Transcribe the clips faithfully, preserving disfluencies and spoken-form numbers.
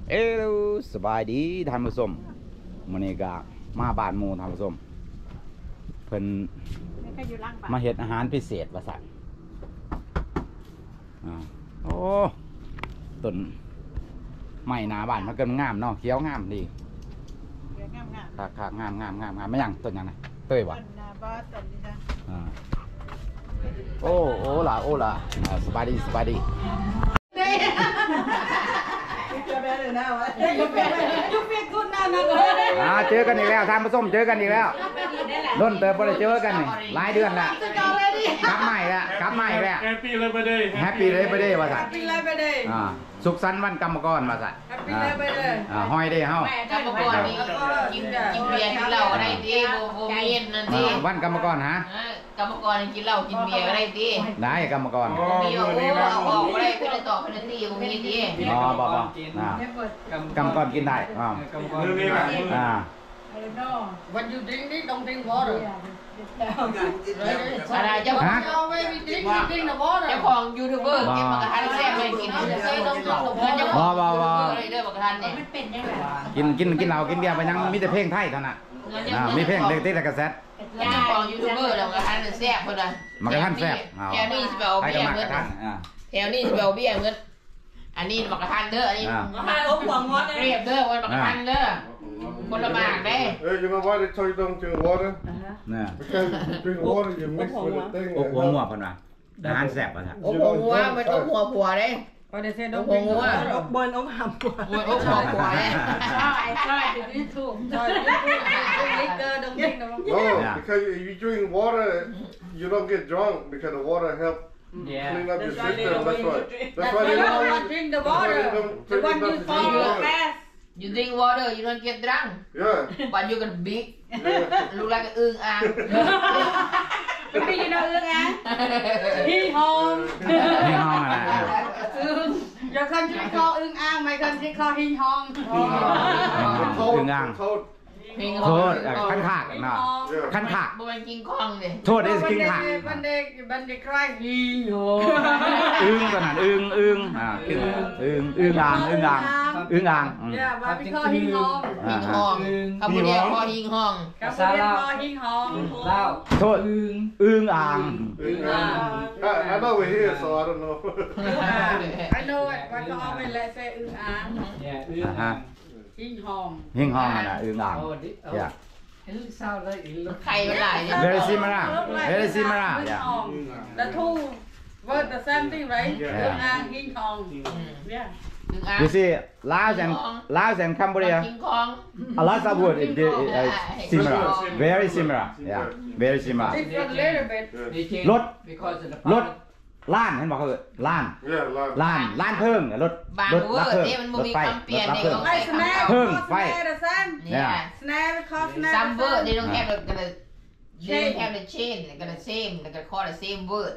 เอลสบายดีท่านผู้ชมมื้อนี้ก็มาบ้านหมู่ท่านผู้ชมเพิ่นมาเฮ็ดอาหารพิเศษว่าซั่นอ่าโอ้ต้นไม้หน้าบ้านมันก็งามเนาะเขียวงามดีคักๆงามๆๆๆไม่ยังต้นหยังน่ะเต้ยบ่อ่าโอ้โอ้ล่ะโอ้ล่ะอ่าสบายดีสบายดีอ่าเจอกันอีกแล้วท่านผู้ชมเจอกันอีกแล้วด้นเติมบ่ได้เจอกันนี่หลายเดือนละกลับใหม่ละกลับใหม่แล้วแฮปปี้เลยบ่ได้แฮปปี้เลยบ่ได้ว่าซั่นแฮปปี้เลยบ่ได้อ่าสุขสันต์วันกรรมกรว่าซั่นแฮปปี้เลยบ่ได้อ่าห้อยได้เฮากรรมกรนี่กินกินเบียร์กินเหล้าอะไรติบ่บ่มีนั่นติวันกรรมกรฮะกรรมกรกินเหล้ากินเบียร์อะไรติได้กรรมกรมีโอ้เอาออกบ่ได้เพิ่นตอบเพิ่นตีบ่มีติอ๋อบ่บ่อ่ากรรมกรกินได้อ่ากรรมกรอ่า When you drink this, don't drink water. อะไรเจ้าของ When we drink, we drink the water. เจ้าของยูทูบเบอร์กินมากระทันแซ่บเลยกินเจ้าของยูทูบเบอร์เจ้าของยูทูบเบอร์เลยเด้อมากระทันเนี่ยกินกินกินเหล้ากินเบียร์ไปยังมีแต่เพลงไทยเท่านั้นอ่ามีเพลงเล็กๆแต่กระแซดเจ้าของยูทูบเบอร์แล้วมากระทันแซ่บคนละมากระทันแซ่บแถวนี้สิไปเอาเบี้ยเงินแถวนี้สิไปเอาเบี้ยเงินอันนี้มากระทันเด้ออันนี้มาอบหัวงอนเรียบเด้อวันมากระทันเด้อคนละบากได้ Hey, you know why they tell you don't drink water? Because if you drink water, you mix with the thing. อบหัวงัวเพิ่นว่าอาหารแซ่บว่าซั่นอบหัวงัวมันอบหัวผัวเด้ก็ได้เส้นอบหัวงัวอบบนอบหำผัวอบหัวผัวเด้ไอ้ก็จะยืดถูกจะยืดถูกลิกเกอร์ต้องกินนะ No, because if you drink water, you don't get drunk because the water helps clean up your system. That's why. That's why they don't drink the water. The one you fall fast. You drink water, you don't get drunk. Yeah. But you can big. Look like an ương ang. Maybe you know ương ang. He home. He home là. Your country call ương ang, my country call he home. Ương ang. โทษขั้นขากเนาะขั้นขากบ่เป็นกินข้องเลยโทษได้กินขากบันเด็กบันเด็กใครฮีโหอึ้งกันน่ะอึ้งอึ้งอ่าอึ้งอึ้งอึ้งอ่างอึ้งอ่างอึ้งอ่างเนี่ยว่าพี่ข้อหิงห้องหิงห้องคำพูดเดียวข้อหิงห้องคำพูดเดียวข้อหิงห้องเล่าโทษอึ้งอ่างอึ้งอ่าง I know we're here so I don't know I know it but I always let say อึ้งอ่างอ่าหิงห้องหิงห้องน่ะอึ้งอ่างอย่าใครเป็นไรเนี่ย very similar very similar yeah the two word the same thing right อึ้งอ่างหิงห้อง yeah You see, Laos and Laos and Cambodia, a lot of word is similar, very similar, yeah, very similar. รถรถล้านเห็นบอกเขาล้านล้านล้านเพิ่งรถรถรับเพิ่งรถไฟรถรับเพิ่งเพิ่งไฟเนี่ย some word they don't have the gonna they don't have the chain they gonna same they gonna call the same word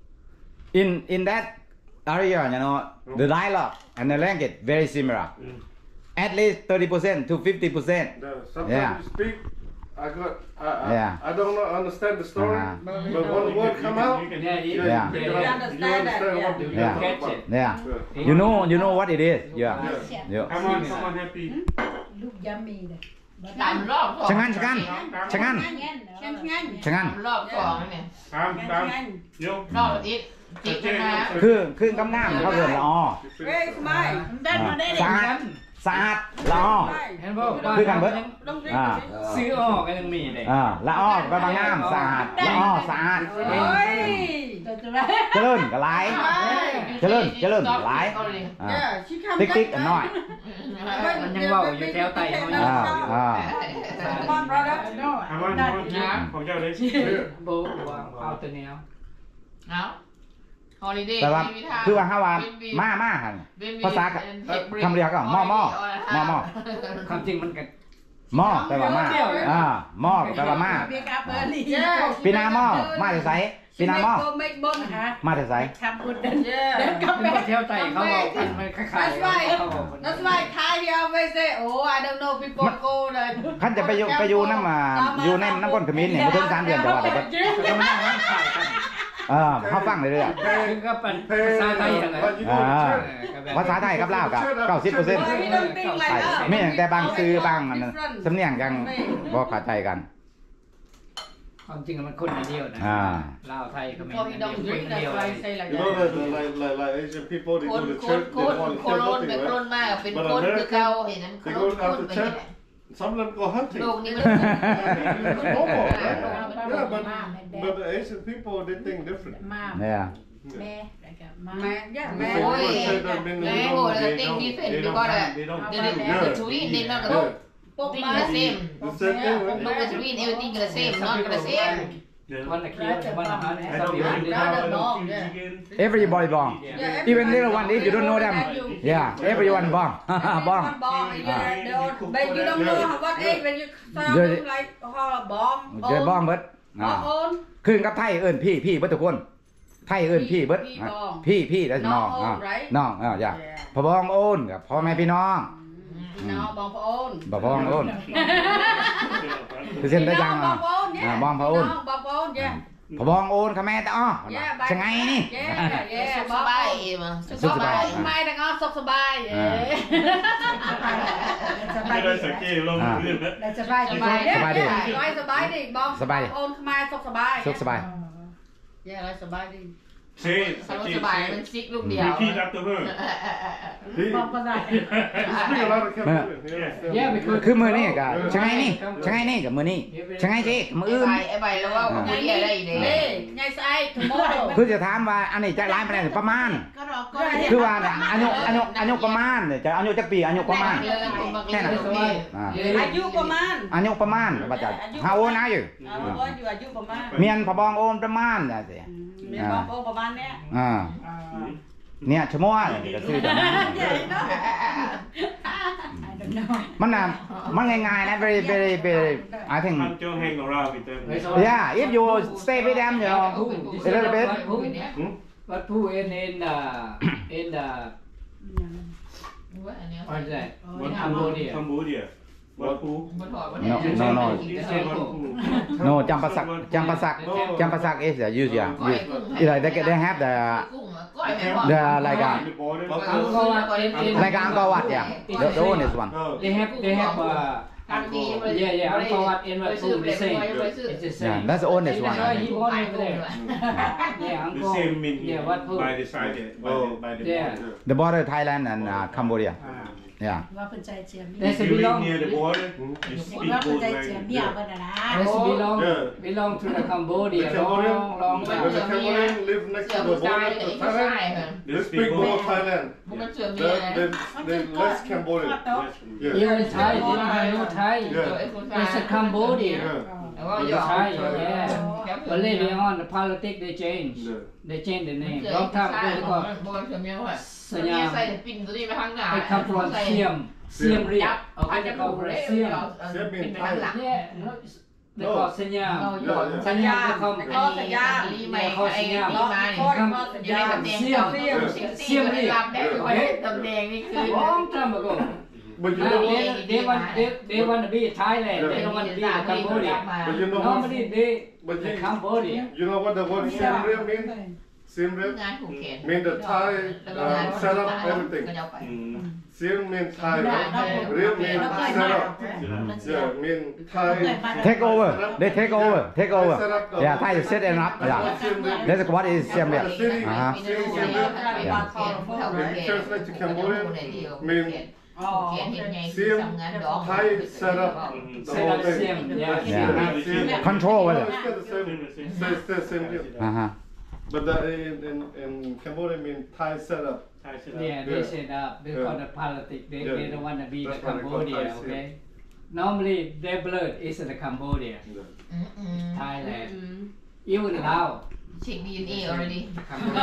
in in that area you know the dialogue and the language very similar at least thirty percent to fifty percent sometimes you speak I got I I, yeah. I don't know, understand the story uh-huh. but when the word come out yeah yeah you understand that yeah yeah you know you know what it is yeah yeah come on come on happy look yummy ตามรอบก่อนชะงันชะงันชะงันชะงันรอบก่อนเนี่ยตามตามโยรอบอีกจิกมาคือคือกำน้ำเขาเกิดละอสะอาดสะอาดละอคือกันเบิดซื้อออกก็ยังมีเลยละอก็บางน้ำสะอาดละอสะอาดเจริญกับไหลเจริญเจริญไหลติ๊กติ๊กกันหน่อยมันยังว่าอยู่แถวไต่เขาอยู่อ่าของเจ้าเลยโบเอาตัวแนวเอาฮอลิเดย์แต่ว่าคือว่าห้าวันมามาหันภาษาคำเรียกก็หม้อหม้อหม้อหม้อคำจริงมันกันหม้อแปลว่ามาอ่าหม้อแปลว่ามาปีนาหม้อมาจะใส่ปีนาหม้อมาจะใส่ทำบุญเดินเดินกับเที่ยวไต่เขาบอกกันมันคล้ายๆ That's why That's why Thai he always say oh I don't know people go เลยขันจะไปอยู่ไปอยู่น้ำมาอยู่ในน้ำก้นขมิ้นเนี่ยมาถึงสามเดือนจะว่าแต่ก็จะมานั่งนั่งขายกันเออเขาฟังเรื่อยคือก็เป็น Pay, ภาษาไทยอะไร but you go to church. ๆภาษาไทยกับลาวกับเก้าสิบเปอร์เซ็นต์ Why you don't think like that? ไม่อย่างแต่บางซื้อบางอันนั้นสำเนียงยังบ่เข้าใจกันความจริงมันคนเดียวนะอ่าลาวไทยก็ไม่ So he don't drink, that's why I say like You know that. that like like like Asian people they คน go to คน church ค they น want คน to โล kill นเป็น nothing, คน right? มากเป็นคนคือเก่าเห็นนั้นคนโลนคนไปเนี่ย Some of them go hunting. โลกนี้มัน It's normal, right? Yeah, but but the Asian people they think different. เนี่ย Man, yeah, They man. say, Ôi. "You say that mean Lẽ you hồi don't- là tinh đi phèn đi coi là They don't. the the the Sweden they not gonna Yeah. think the same. The same thing, right? No, the Sweden everything the same, not the same. วันละเคียววันละฮัน I ส don't มิ mind วัน the เดียว I don't Dog, choose yeah. again. everybody bong Yeah, even little one if you don't know them yeah everyone bong bong One bomb. Yeah, they all- but you don't know how- what age when you sound Yeah. them like how a bomb. เดี๋ยวบองเบิด Bomb own. คืนกับไทยเอิ้นพี่พี่เบิดทุกคนไทยเอิ้นพี่เบิดพี่บองพี่พี่แล้วน้องน้องโอนอ่า right? น้องอ่าอย่า Yeah. พ่อบองโอนกับพ่อแม่พี่น้อง No, bomb for own. บ่บองโอนคือเส้นได้ยัง No, อ่ะ bomb for own, yeah. อ่าบองพ่อโอน No, bomb for own, yeah. พ่อบองโอนค่ะแม่แต่อ้อ Yeah, จะไงนี่ Yeah, yeah, Sốc bomb bài own. mà. สุข Sốc สบาย bài, mai đang ngon, sốc bài. Yeah. ไม่ได้สังเกตลงพื้นแล้วสบายดีสบายดีร้อยสบายดีบอมสบายดีโอนขมายสกสบายสุขสบายเย้ร้อยสบายดีเช่สัง Sao เก nó ต sẽ bài nó xích lúc điều. Repeat after her. He, บอมก็ได้ he speak a lot of Cambodian. He understand. แย่ไปคือคือมือนี่กับชะไงนี่ชะไงนี่กับมือนี่ชะไงสิมือ Cái อื่น bài cái bài nó không có gì ở đây เน่ để ไงไซทโมโรคือจะถามว่าอันนี้จะร้ายไปไหนประมาณ có đó có คือว่าเนี่ยอายุอายุอายุประมาณเนี่ยจะอายุจักปีอายุประมาณแค่นั้นอายุประมาณอายุประมาณว่าจะเฮาโอนอายุเอาว่าอยู่อายุประมาณเมียนพะบองโอนประมาณน่ะสิมีบอมโอประมาณเนี้ยอ่าเนี่ยชั่วโมงนี่ก็คือแบบนั้นใหญ่เนาะมันน่ะมันง่ายๆนะ very very very I think ทำเจ้าแหงของเราพี่เต้ yeah if you stay with them you know a little bit วัดผู้เอ็นเอ็นอ่าเอ็นอ่า what is that วัดคัมโบปูเดียคัมบูเดียวัดปู no no no ที่ใช่วัดปู no จำปาสักจำปาสักจำปาสัก is the use yeah use is like they they have the the like a like a Angkor Wat yeah the the one is one No. they have they have uh yeah yeah Angkor Wat in what food the same it's the yeah same that's the oldest one That's why he born over there yeah The Angkor same mean yeah what food by the side by the by the Yeah. the border Thailand and uh, Cambodia อ่า yeah ว่าเพิ่นใจเจียม That's You a belong live near the border you speak ว่าเพิ่น both ใจเจียมเมีย languages เพิ่นน่ะนะ That's belong Yeah. belong to the Cambodia The Cambodian- long long When time the Cambodian live next to the border to Thailand, They they speak speak more both Thailand. They they they less Cambodian. Yeah. even Thai they don't have no Thai Yeah. it's a Cambodia Yeah. Thai yeah but later on the politics they change Yeah. they change the name long time ago สัญญาใส่ปิ่นตัวนี้ไปข้างหน้า I come from Siam Siam Reap เอาไปจะ come from Siam ปิ่นไปข้างหลัง yeah no, they call Siam Yeah. Siam they come ก็สัญญาลีไม่ไอ้ลีมาเนี่ยอยู่ในตำแหน่งเก่าเสียมไม่รับได้คือว่าตำแหน่งนี่คือ long time ago But you Now know they, what? they want they, they want to be Thailand they don't want to be the Cambodia But you know what? normally they But the you, Cambodia you know what the word Siem Reap mean? Siem Reap งานผูกแขน mean the Thai uh, set up everything. ก็จะไป Siem mean Thai, right? Reap mean set up. Yeah, mean Thai. take over they take over take over Set up the yeah Thai to set it up That's yeah what Siem Reap that's what is Siem Reap The city, Uh-huh. city Siem Reap. When you translate to Cambodian, mean อ๋อแขนเห็นไง Siem ทำงานดอก Thai set up the set whole up thing. Siam yeah Yeah. Siem. control No, ไว้เลย it's still the same. So it's still same deal. อ่าฮะ But the, in, in in Cambodia mean Thai set up. yeah they set up because the politics they, Yeah. they don't want to be the That's why they call Cambodia Thai okay normally their blood is in the Cambodia อืมอืม Thailand even Laos เช็คดีเอ็นเอ already Cambodia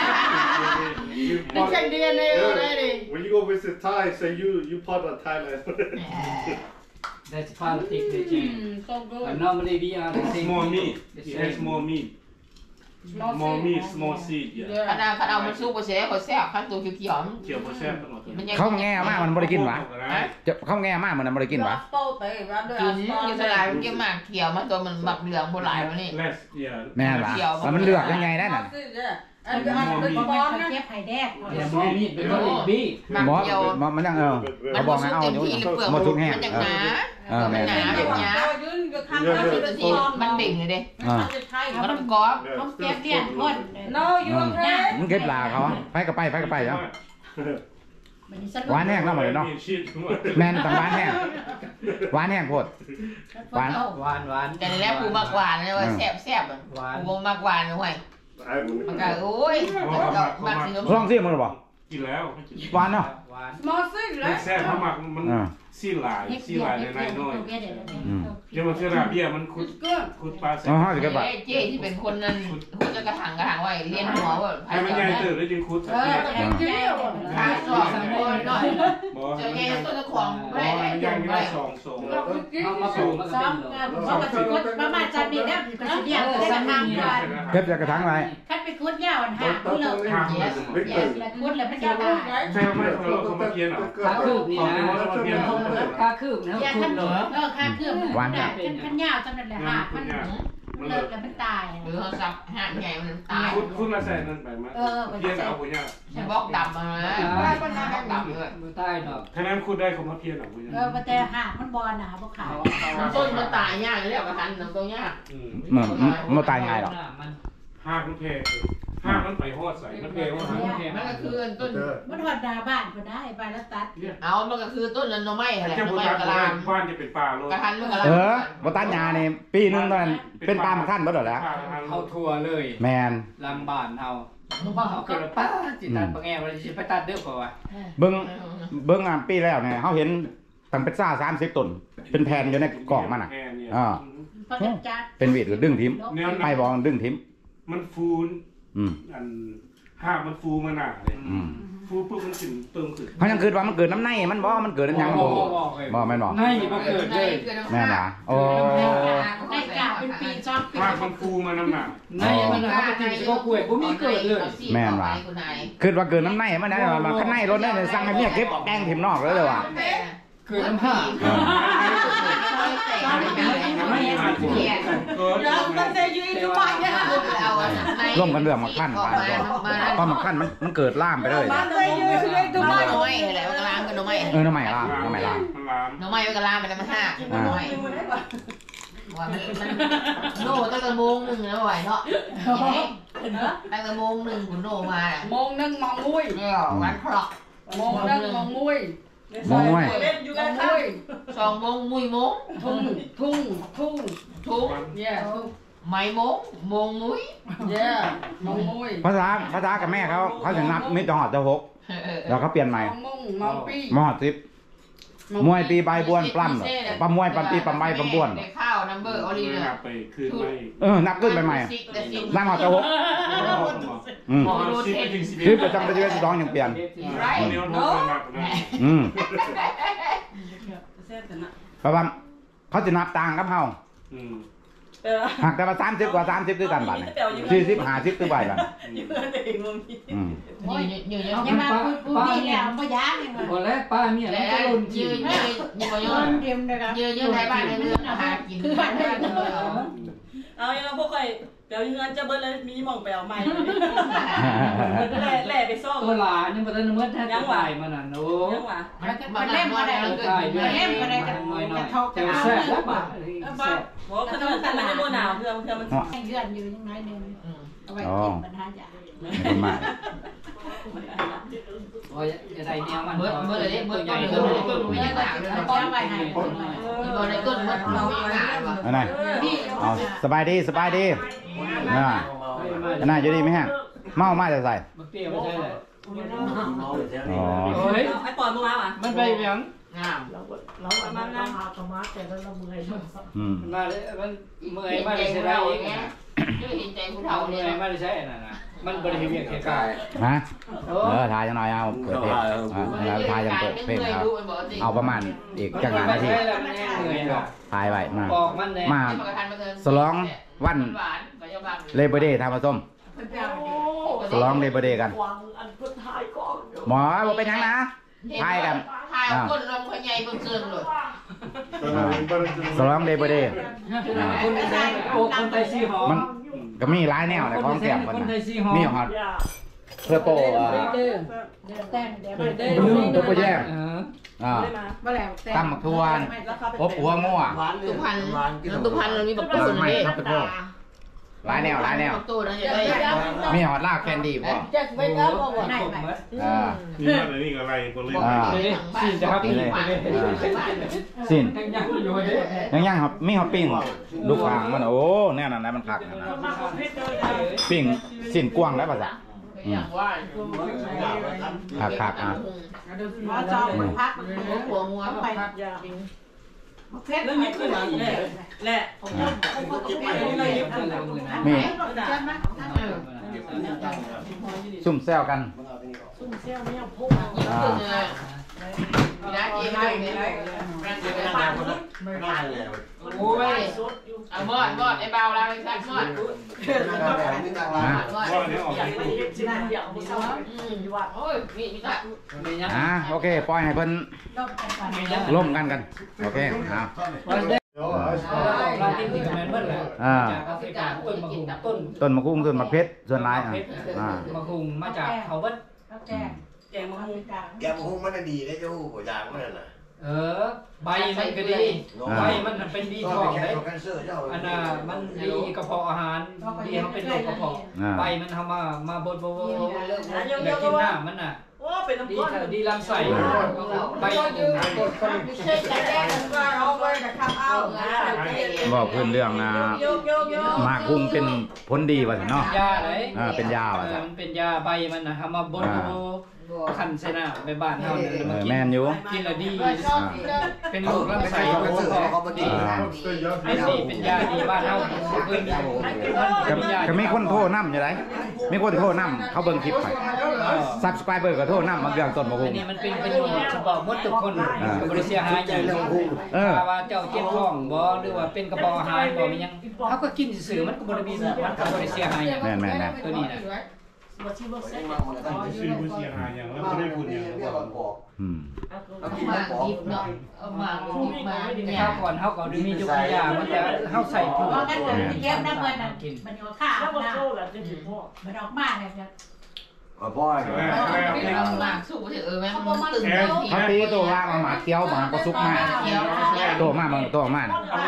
You They part- check D N A Yeah. already. When you go visit Thai, say you you part of Thailand. that's politics they change Mm, so but good. normally we are the It's same more people. meat The it has same. more meat small meat small seed ขนาดขนาดมันซุปเสียเขาแซ่บขั้นตัวเขียวเกี่ยวกับแซ่บตลอดเขาแง่มากมันบ่ได้กินหวะจะเขาแง่มากมันบ่ได้กินหวะโตเตะมาด้วยกินอยู่สลายมันเกี่ยวมากเขียวมันตัวมันบักเหลืองโบราณวะนี่ less yeah แม่หวะแล้วมันเลือกยังไงได้น่ะอันนี้อันนี้บอลนะเก็บไข่แดกอย่ามีมีดเป็นคนอีกบี้บักบ่เขียวบ่มันยังเออมันเขาบอกให้ซุปเอาเต็มอยู่ที่หรือเปลือกหมดทุกแห้งมันยังเอหนาอเออมัแม่นหนาแบบนี้ยืนกับข้างกันเป็นที่บอลมันเบ่งเลยเด้อ่ามันกรอบต้องเก็บเลี้ยงคน no you okay มันเก็บลาเขาไปก็ไปไปก็ไปเนาะ หวานแห้งแล้วหมดเลยเนาะ แม่นต่างหวานแห้งหวานแห้งโพดหวานหวานหวานแต่ในแรกกูมักหวานเลยว่าแซ่บแซ่บอ่ะกูบ่มักหวานเลยเว้ยมันก็โอ้ยมักสิลองซิมึงบ่กินแล้วหวานเนาะหวาน small seed มันแซ่บเพราะหมักมันซีหลายซีหลายในในน้อยเดี๋ยวมันคือราเบียมันคุดคุดปลาใส่อ๋อสิครับเจ๊ที่เป็นคนนั้นคนจะกระถางกระถางไว้เรียนหัวว่าให้มันใหญ่เติบแล้วจึงคุดเออแข็งเดียวข้าวสอบสังคมหน่อยบ่เจอแกต้นตะขวางบ่ไม่ได้มันใหญ่แค่สองสองเอามาปลูกมันก็ซ้อเป็นมเลยเพราะว่าสิคุดประมาณจันนี้แล้วก็สิเลี้ยงได้กระทางก่อนเก็บจากกระถางไว้คัดไปคุดยาวอันหาคุดเลิกข้างแล้วคุดแล้วมันจะได้ใช่ไหมเราเขามาเพียนเหรอค่าคืบนี่นะค่าคืบนะเลี้ยงคุคัณนเหรอเออค่าเครื่องมันได้เป็นคันยาวจำนั้นแหละหามันเลิกแล้วมันตายหรือเขาสับห่างใหญ่มันตายคุดคุดละแสนนั่นไปมั้ยเพียนเอาปุญญาฉันบอกดำมาแล้วบอกดำเลยมือใต้เนาะถ้านั้นคุดได้เขามาเพียนเอาปุญญาเออมาแต่หามันบอลน่ะบ่ขายต้นมันตายยากเลยกระทันน้ำตัวยากอืมมันมันตายง่ายหรอกมันห้ามันเพห้ามันไปฮอดใส่มันเพว่าห้ามันก็คือต้นมันหอดดาบ้านก็ได้ไปแล้วตัดเอามันก็คือต้นนั้นหน่อไม้อะไรจะหน่อบุไม้ตรกระลามบ้านจะเป็นป่าโลกระทันมันกระลามเออบ่ตัดหญ้านี่ปีนึงตอนนั้นเป็นปลามาขั้นบ่ดอกแล้วเอาทัวเลยแมนลำบานเอาเอาเกิดป้าจิตตัดปะแง่วันนี้ไปตัดเด้อก่อนเบิ่งเบิ่งอ่ะปีแล้วเนี่ยเฮาเห็นตั้งเป็นซ่าสามสิบต้นเป็นแผ่นอยู่ในกล่องมันน่ะอ่าพอจะจัดเป็นวีดก็ดึงทิ่มไปบ่ดึงทิ่มมันฟูนอืมอันห้ามันฟูมาหนาเลยอืมฟูปุ๊บมันขึ้นเติมขึ้นเขายังคิดว่ามันเกิดน้ำในมันบ่มันเกิดน้ำหยังบ่บ่แม่นบ่ในบ่เกิดเลยแม่นล่ะโอ้ได้กาเป็นปีซ้อมปีห้ามันฟูมาน้ำหนักในมันเขาไปกินก็กล้วยบ่มีเกิดเลยคิดว่าเกิดน้ำในมันได้ว่าข้างในรถได้สั่งให้เมียเก็บแกงถิ่มนอกเลยเลยว่ะเกิดน้ำผ้าแล้วตั้งใจยืนดูไปเนี่ยร่วมกันเรื่องมาขั้นไปตอนมาขั้นมันมันเกิดล่ามไปเลยตั้งใจยืนเลยดูหไปน่อไม้อะไรมันกระลามกับหน่อไม้เออน้ำใหม่ล่ามน้ำใหม่ล่ามมันล้ามหน่อไม้มันกระลามไปแล้วมันห้าหน่อไม้ว่ามันมันโน่ตั้งแต่โมงหนึ่งแล้วไหวเนาะตั้งแต่โมงหนึ่งคุณโน่มามองนึ่งมองมุ้ยเนี่ยวันคลอกมองนึ่งมองมุ้ยมองไว้อยู่กันมุ้ยสองโมงมุ้ยโมงทุ่งทุ่งทุ่งทุก yeah ไม่โมงโมงมุ้ย yeah มองมุ้ยภาษาภาษากับแม่เขาเขาจะนับไม่ต้องหอดจะหกแล้วเขาเปลี่ยนใหม่มองมุ้งมองปีมหอดสิบมวยตีใบบวนปล้ำปั๊มมวยปั๊มตีปั๊มใบปั๊มบ้วนได้ข้าวนัมเบอร์ออริไม่เนนับไปคืนไม่เออนับขึ้นไปใหม่นั่งหอดจะหกอืมพอสิบไปถึงสิบคือประจำประจำสองยังเปลี่ยนไรเดี๋ยวน้องนับนะอืมเส้นแต่น่ะเพราะว่าเขาจะนับต่างกับเฮาอืมหากแต่ว่าสามสิบกว่าสามสิบคือกันบัดสี่สิบห้าสิบคือใบบัดอืมยืนยืนยืนยังมาพูดพูดนี่แล้วบ่ยากยังมาพอแล้วป้าเมียแล้วก็ลุนกิยืนนยืนยืนโยยืนนเต็มเลยครับยืนยืนในบ้านในเมืองหากินบ้านในเมืองเอาอย่างนั้นพวกใครเดี๋ยวเงินจะเบิ้ลเลยมีหม่องแปลวใหม่แหล่แหล่ไปซ่อมตัวหลานนี่มันเมื่อแท้จะตายมันน่ะโอ้ยังวะมันเล่มก็ได้มันเล่มก็ได้กันจะทอกแต่เอาแซ่บเนื้อป่ะบ่บอกคือมันมันจะโมหนาวเพื่อเพื่อมันให้เยื่อนอยู่ยังไงนึงเอาไว้กินปัญหาจ้ะคนมากโอ้ยจะได้แนวมันเมื่อเมื่อไรเมื่อต้นเมื่อไรต้นไม่ได้ต่างเลยเอาไว้ให้เมื่อไรต้นมันเราไม่ต่างหรอกอันไหนเอาสบายดีสบายดีน่าอันไหนอยู่ดีไหมฮะเมามาจะใส่บักเตี้ยไม่ใช่เลยอ๋อโอ้ยไอ้ปอนมึงมาว่ะมันไปยังงามมามาอืมมาเลยมันเมื่อยเห็นมาใจเลยผู้ใช่ได้เฒ่าเองเนี่ยเห็นใจผู้เฒ่าเมื่เนี่อย ยมาเลยใช่น่ะนะมันบริเวณแค่กายฮะเออถ่ายจังหน่อยเอาเปิดเพลงอ่าถ่ายจังเปิดเพลงเอาเอาประมาณอีกจังหวะนาทีถ่ายไว้มามาสลองวันเลเบอร์เดย์ทำผสมสลองเลเบอร์เดย์กันหมอบอกเป็นยังนะถ่ายกันถ่ายคนลงคนใหญ่คนเกินเลยสลองเลเบอร์เดย์คนไทยโอ้คนไทยซีหอมมันก็มีหลายแนวในของแก้มมันมีฮอตเพื่อโปรตุ๊กแย่อ่าตำหมักทวนอบหัวงัวตุพันตุพันมันมีแบบกระสุนนี่หลายแนวหลายแนวมีฮอตลากแคนดี้พ่อจะไม่ได้บอกว่าอ่านี่อะไรนี่อะไรคนเลยอ่าสินจะครับสินยังยังอยู่เลยยังยังครับมีฮอตปิ้งลูกฟางมันโอ้แน่นอนนะมันคักนะปิ้งสินกว้างแล้วภาษาคักคักอ่ะหมอจอมพักหัวงัวไปแล้วมีขึ้นมาแหละแหละมีซุ่มแซวกันอ่านะเจ๊ไม่ได้โอ้ยเอาบอดบอดไอ้เบาเราไอ้สัตว์บอดว่าเนี่ยออกไปโอ้ยมีมีสัตว์อ่าโอเคปล่อยให้เพิ่นร่วมกันกันโอเคอ่าเราติ้งที่กับแมนเบิ้ลแหละจากแอฟริกาต้นมะคุงต้นต้นมะกุ้งต้นมะเพชรส่วนร้ายอ่ะอ่ามะคุงมาจากเขาเบิ้ลแกงมะม่วงแกมหุ้งมันดีได้เจ้าหัวยางมันน่ะเออใบมันก็ดีใบมันเป็นดีทองเลยอันน่ะมันดีกระเพาะอาหารดีเขาเป็นโรคกระเพาะใบมันทำมามาบดบดบดเลิกแบบกินหน้ามันน่ะโอ้เป็นน้ำดีก้อนดีลำไส้ใบบอกเพื่อนเรื่องนะหมากกุ้งเป็นผลดีว่ะสิเนาะยาไหนอ่าเป็นยาว่ะสิมันเป็นยาใบมันนะทำมาบดขันใส่หน้าไปบ้านเฮาเนี่ยมากินแมนอยู่กินแล้วดีเป็นโรคลำไส้กระเพาะไอ้นี่เป็นยาดีบ้านเฮาเพิ่นก็มีคนโทรนํอยู่ไหนมีคนโทรนํเขาเบิ่งคลิปไปซับสไครเบอร์ก็โทรนํมาเรื่องต้นมะอักุ้นงนี้มันเป็นประโยชน์เฉพาะหมดทุกคนบริเสียหายอย่างถ้าว่าเจ้าเจ็บท้องบ่หรือว่าเป็นกระเพาะอาหารบ่มีหยังเขาก็กินซื่อมันก็บ่ได้มีมันก็บ่ได้เสียหายอย่างแม่นแม่นแม่นตัวนี้นะซื้อผู้เสียหายอย่างแล้วไม่ได้พูดอย่างแล้วอืมมากิบเนาะเอามากิบมาเนี่ยข้าวก่อนเฮาก็มียุกยามันจะเฮาใส่ถุงกันเกิดเยี่ยมนะเพื่อนมันอยู่ข้าวแล้วก็นะโซ่แล้วจะถึงพ่อมันออกมาเลยจะพ่อเอามาสู้เถอะเออแม่มันตึงเขาตีตัวว่ามาหมาเกี้ยวมาก็ซุกมาตัวมามันตัวมา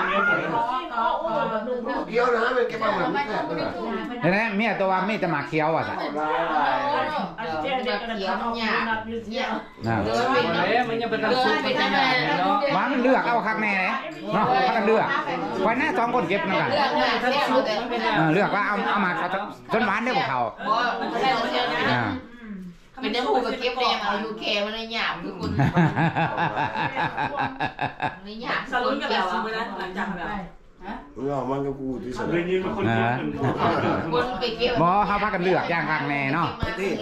เกี่ยวนะมันเก็บมาเหมือนแม่เห็นไหมเมียตัวว่ามีแต่หมาเกี้ยวอ่ะสิเดี๋ยวแบบเขียวเนี่ยเนี่ยนะเดินไปเอ้มันยังเป็นน้ำซุปเป็นยังไงเนาะว่ามันเลือกเอาคักแน่เนาะพักกันเลือกไว้หน้าสองคนเก็บนั่นกันเรื่องอะไรเที่ยวแต่เลือกว่าเอาเอามาจนหวานได้กว่าเขาบ่มันเที่ยวเที่ยวนะเป็นน้ำหูกับเก็บแดงเอายูเคมันเลยหยาบทุกคนนี่หยาบสรุปกันแล้วไปนะหลังจากแบบเงามันก็กูที่สุดเลยยินมาคนเดียวเป็นผู้คนไปเก็บบ่เขาพักกันเลือกอย่างคักแน่เนาะ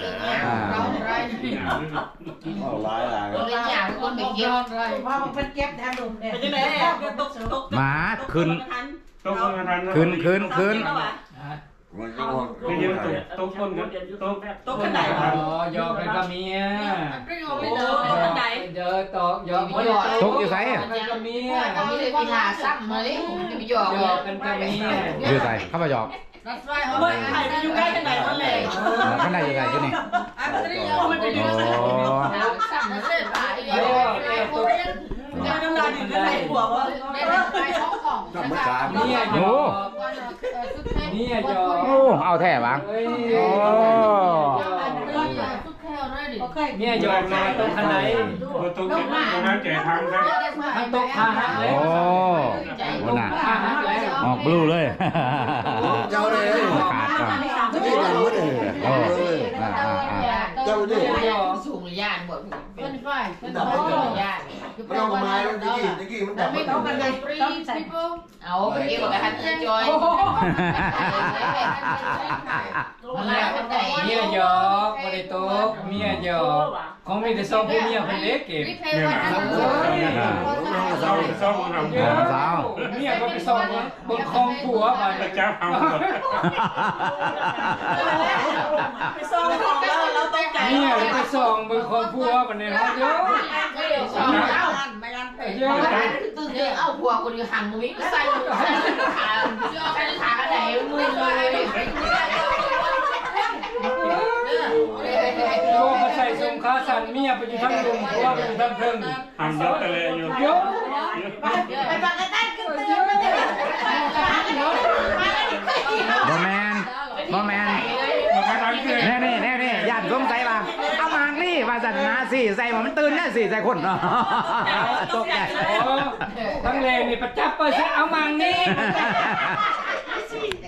เอาร้ายอะไรคนเลยหยาบคนไปเก็บว่ามันเก็บแทนดุมเนี่ยเป็นยังไงตกตกหมาขึ้นต้องคนกันทันขึ้นขึ้นขึ้นมันก็คือยังตกตกคนกันตกตกกันไหนอ๋อยอกไปกับเมียโอ้ตกกันไหนเจอตอกยอกตกอยู่ไสไปกับเมียเขาไม่ได้ไปหาซ้ำมาเลยผมจะไปหยอกยอกกันกับเมียอยู่ไสเข้ามาหยอกเฮ้ยใครไปอยู่ใกล้กันไหนนั่นแหละข้างในอยู่ไสอยู่นี่อันนี้เอาไม่ไปดูโอ้ซ้ำมาเลยป่าไอ้เอเหี้ยอตกจะน้ำลายดินกันไหนหัววะไม่ได้ไปท้องของจับมือขาเมียยอกเมียยอกโอ้เอาแท้บ้างเฮ้ยโอ้เมียยอกเลยตกทางไหนตกที่นั้นแก่ทางครับทางตกขาหักเลยโอ้วันน่ะขาหักเลยออกบลูเลยเจ้าเลยขาดก่อนนี่ดันหมดเลยโอ้อ่าอ่าอ่าเจ้าดิสูงย่านหมดเป็นไฟเป็นย่านไม่ต้องมาแล้วตะกี้ตะกี้มันจับไม่ต้องกันเลยเอาไปเกี่ยวกับทันจอยอะไรกันไหนเมียหยอกบ่ได้ตกเมียหยอกของมีแต่ซองผู้เมียคนเล็กเก็บเนี่ยนะสาวสาวเราเยอะเมียก็ไปซองบนคลองผัวมาจะจ้าเอาไปซ่อมของแล้วเราต้องใจเมียไปซองบนคลองผัวมันในห้องเยอะสองเก้าไม่กันเยอะตื่นเยอะเอาผัวคนอยู่ห่างมุ้งใส่ใส่ขาใส่ขาไหนมือเลยโยมาใส่ทรงขาสันเมียไปอยู่ทั้งลุงผัวไปอยู่ทั้งเพิ่งทำเยอะแต่เลยอยู่เยอะไปบังกันได้กันตื่นมาเถอะบ่แมนบ่แมนแน่นี่แน่นี่ญาติสงสัยว่าเอามางนี่ว่าสันนาสี่ใส่มันตื่นแน่สี่ใส่คนเนาะตกใจทั้งเลนนี่ประจับไปซะเอามังนี่